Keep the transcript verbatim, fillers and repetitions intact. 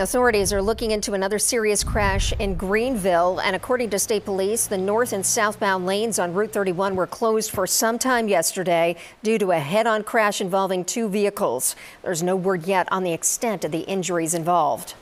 Authorities are looking into another serious crash in Greenville, and according to state police, the north and southbound lanes on Route thirty-one were closed for some time yesterday due to a head-on crash involving two vehicles. There's no word yet on the extent of the injuries involved.